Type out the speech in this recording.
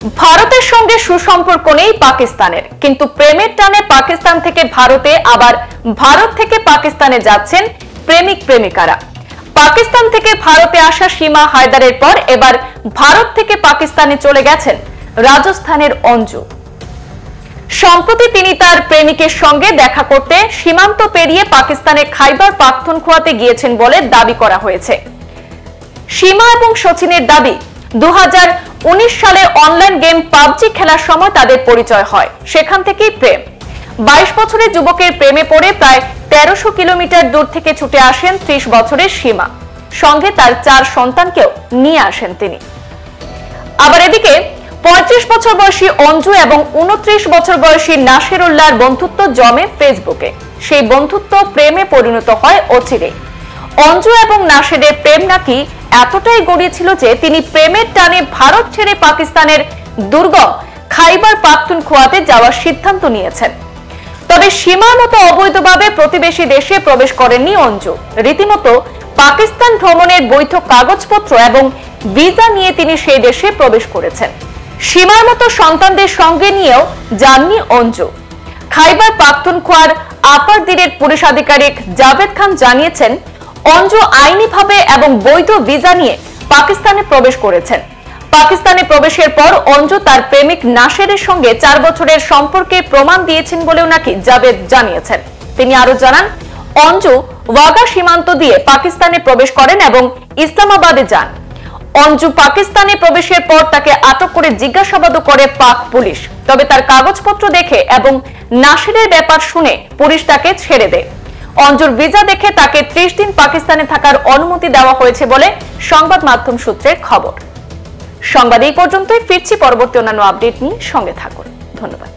ভারতের সঙ্গে সুসম্পর্ক নেই পাকিস্তানের, কিন্তু প্রেমের টানে পাকিস্তান থেকে ভারতে, আবার ভারত থেকে পাকিস্তানে যাচ্ছেন প্রেমিক প্রেমিকারা। পাকিস্তান থেকে ভারতে আসা সীমা হায়দারের পর এবার ভারত থেকে পাকিস্তানে চলে গেছেন রাজস্থানের অঞ্জু। সম্প্রতি তিনি তার প্রেমিকের সঙ্গে দেখা করতে সীমান্ত পেরিয়ে পাকিস্তানের খাইবার পাখতুনখোয়াতে গিয়েছেন বলে দাবি করা হয়েছে। সীমা এবং সচিনের দাবি, 2019 সালে অনলাইন গেম পাবজি খেলার সময় তাদের পরিচয় হয়, সেখান থেকেই প্রেম। 22 বছরের যুবকের প্রেমে পড়ে প্রায় 1300 কিলোমিটার দূর থেকে ছুটে আসেন 30 বছরের সীমা, সঙ্গে তার 4 সন্তানকেও নিয়ে আসেন তিনি। আবার এদিকে 35 বছর বয়সী অঞ্জু এবং 29 বছর বয়সী নাসিরুল্লাহর বন্ধুত্ব জমে ফেসবুকে। সেই বন্ধুত্ব প্রেমে পরিণত হয় অচিরেই। অঞ্জু এবং নাসিরের প্রেম নাকি এতটাই গড়িয়েছিল যে তিনি প্রেমের টানে ভারত ছেড়ে পাকিস্তানের দুর্গম খাইবার পাখতুনখোয়াতে যাওয়ার সিদ্ধান্ত নিয়েছেন। তবে সীমার মতো অবৈধভাবে প্রতিবেশী দেশে প্রবেশ করেননি অঞ্জু। রীতিমতো পাকিস্তান ভ্রমণের বৈধ কাগজপত্র এবং ভিসা নিয়ে তিনি সেই দেশে প্রবেশ করেছেন। সীমার মতো সন্তানদের সঙ্গে নিয়েও যাননি অঞ্জু। খাইবার পাখতুনখোয়ার আপার দিনের পুলিশ আধিকারিক জাভেদ খান জানিয়েছেন, অঞ্জু আইনিভাবে এবং বৈধ ভিসা নিয়ে পাকিস্তানে প্রবেশ করেছেন। পাকিস্তানে প্রবেশের পর অঞ্জু তার প্রেমিক নাসিরের সঙ্গে 4 বছরের সম্পর্কে প্রমাণ দিয়েছেন বলেও নাকি জাভেদ জানিয়েছেন। তিনি আরো জানান, অঞ্জু ওয়াগা সীমান্ত দিয়ে পাকিস্তানে প্রবেশ করেন এবং ইসলামাবাদে যান। অঞ্জু পাকিস্তানে প্রবেশের পর তাকে আটক করে জিজ্ঞাসাবাদও করে পাক পুলিশ। তবে তার কাগজপত্র দেখে এবং নাসিরের ব্যাপার শুনে পুলিশ তাকে ছেড়ে দেয়। অঞ্জুর ভিসা দেখে তাকে 30 দিন পাকিস্তানে থাকার অনুমতি দেওয়া হয়েছে বলে সংবাদ মাধ্যম সূত্রের খবর। সংবাদ এই পর্যন্তই, ফিরছি পরবর্তী অন্যান্য আপডেট নিয়ে, সঙ্গে থাকুন। ধন্যবাদ।